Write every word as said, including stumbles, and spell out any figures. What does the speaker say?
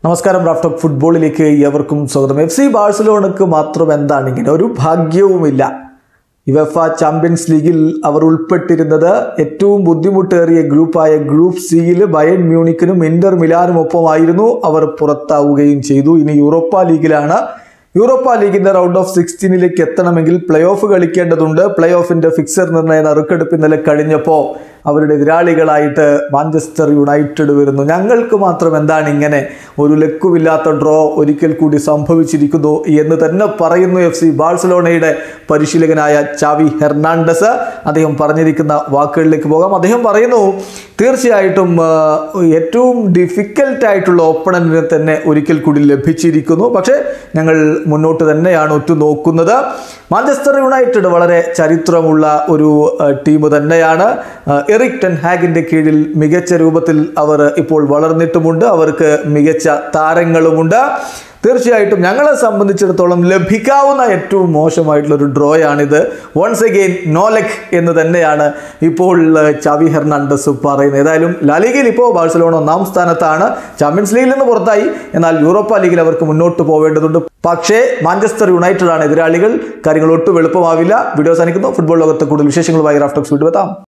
നമസ്കാരം. റാഫ്റ്റോക്ക് ഫുട്ബോളിലേക്ക് ഏവർക്കും സ്വാഗതം. എഫ് സി ബാഴ്സലോണക്ക് മാത്രം എന്താണ് ഇങ്ങനെ ഒരു ഭാഗ്യവുമില്ല. യുവേഫ ചാമ്പ്യൻസ് ലീഗിൽ അവർ ഉൾപ്പെട്ടിരുന്നത് ഏറ്റവും ബുദ്ധിമുട്ടേറിയ ഗ്രൂപ്പായ ഗ്രൂപ്പ് സിയിൽ ബയൺ മ്യൂണിക്കിനും ഇന്റർ മിലാനും ഒപ്പമായിരുന്നു. അവർ പുറത്താവുകയും ചെയ്തു. ഇനി യൂറോപ്പ ലീഗിലാണ്. യൂറോപ്പ ലീഗിന്റെ റൗണ്ട് ഓഫ് സിക്സ്റ്റീനിലേക്ക് എത്തണമെങ്കിൽ പ്ലേ ഓഫ് കളിക്കേണ്ടതുണ്ട്. പ്ലേ ഓഫിന്റെ ഫിക്സർ നിർണയ നറുക്കെടുപ്പ് ഇന്നലെ കഴിഞ്ഞപ്പോൾ അവരുടെ എതിരാളികളായിട്ട് മാഞ്ചസ്റ്റർ യുണൈറ്റഡ് വരുന്നു. ഞങ്ങൾക്ക് മാത്രം എന്താണ് ഇങ്ങനെ ഒരു ലക്കുമില്ലാത്ത ഡ്രോ ഒരിക്കൽ കൂടി സംഭവിച്ചിരിക്കുന്നു എന്ന് തന്നെ പറയുന്നു എഫ് സി ബാഴ്സലോണയുടെ പരിശീലകനായ ചാവി ഹെർണാണ്ടസ്. അദ്ദേഹം പറഞ്ഞിരിക്കുന്ന വാക്കുകളിലേക്ക് പോകാം. അദ്ദേഹം പറയുന്നു, തീർച്ചയായിട്ടും ഏറ്റവും ഡിഫിക്കൽട്ടായിട്ടുള്ള ഓപ്പണന്റിനെ തന്നെ ഒരിക്കൽ കൂടി ലഭിച്ചിരിക്കുന്നു. പക്ഷേ ഞങ്ങൾ മുന്നോട്ട് തന്നെയാണ് ഉറ്റുനോക്കുന്നത്. മാഞ്ചസ്റ്റർ യുണൈറ്റഡ് വളരെ ചരിത്രമുള്ള ഒരു ടീം തന്നെയാണ്. എറിക് ടെൻ ഹാഗിന്റെ കീഴിൽ മികച്ച രൂപത്തിൽ അവർ ഇപ്പോൾ വളർന്നിട്ടുമുണ്ട്. അവർക്ക് മികച്ച താരങ്ങളുമുണ്ട്. തീർച്ചയായിട്ടും ഞങ്ങളെ സംബന്ധിച്ചിടത്തോളം ലഭിക്കാവുന്ന ഏറ്റവും മോശമായിട്ടുള്ള ഒരു ഡ്രോയാണിത്. വൺസ് അഗെയിൻ നോ ലക്ക് എന്ന് തന്നെയാണ് ഇപ്പോൾ ചാവി ഹെർണാണ്ടസ് പറയുന്നത്. ഏതായാലും ലാലിഗയിൽ ഇപ്പോൾ ബാഴ്സലോണ ഒന്നാം സ്ഥാനത്താണ്. ചാമ്പ്യൻസ് ലീഗിൽ നിന്ന് പുറത്തായി. എന്നാൽ യൂറോപ്പ ലീഗിൽ അവർക്ക് മുന്നോട്ട് പോവേണ്ടതുണ്ട്. പക്ഷേ മാഞ്ചസ്റ്റർ യുണൈറ്റഡ് ആണ് എതിരാളികൾ. കാര്യങ്ങൾ ഒട്ടും എളുപ്പമാവില്ല. വീഡിയോ അവസാനിക്കുന്നു. ഫുട്ബോൾ ലോകത്ത് കൂടുതൽ വിശേഷങ്ങളുമായി റാഫ്റ്റോക്സ് വീണ്ടും എത്താം.